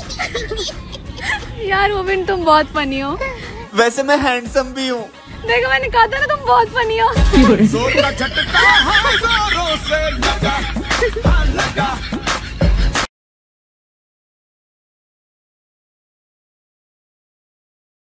यार मोबिन तुम बहुत फनी हो। वैसे मैं हैंडसम भी हूँ। देखो मैंने कहा था ना तुम बहुत फनी हो।